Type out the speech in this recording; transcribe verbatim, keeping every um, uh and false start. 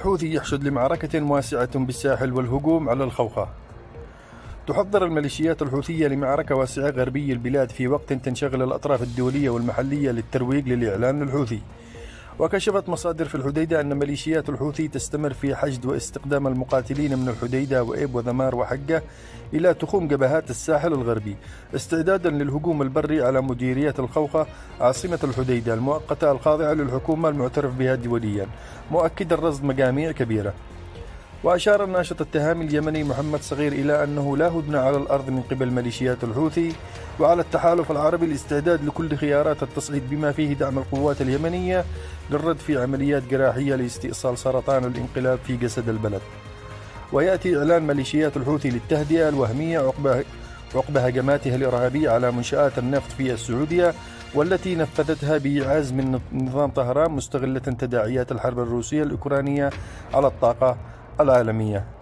الحوثي يحشد لمعركة واسعة بالساحل والهجوم على الخوخة. تحضر الميليشيات الحوثية لمعركة واسعة غربي البلاد في وقت تنشغل الأطراف الدولية والمحلية للترويج للإعلان الحوثي. وكشفت مصادر في الحديدة أن ميليشيات الحوثي تستمر في حشد واستقدام المقاتلين من الحديدة وإيب وذمار وحقة إلى تخوم جبهات الساحل الغربي استعدادا للهجوم البري على مديرية الخوخة عاصمة الحديدة المؤقتة الخاضعة للحكومة المعترف بها دوليا، مؤكدا رصد مجاميع كبيرة. وأشار الناشط التهامي اليمني محمد صغير إلى أنه لا هدنة على الأرض من قبل ميليشيات الحوثي، وعلى التحالف العربي الاستعداد لكل خيارات التصعيد بما فيه دعم القوات اليمنية للرد في عمليات جراحية لاستئصال سرطان الانقلاب في جسد البلد. ويأتي إعلان ميليشيات الحوثي للتهدئة الوهمية عقب عقب هجماتها الإرهابية على منشآت النفط في السعودية، والتي نفذتها بإعاز من نظام طهران مستغلة تداعيات الحرب الروسية الأوكرانية على الطاقة العالمية.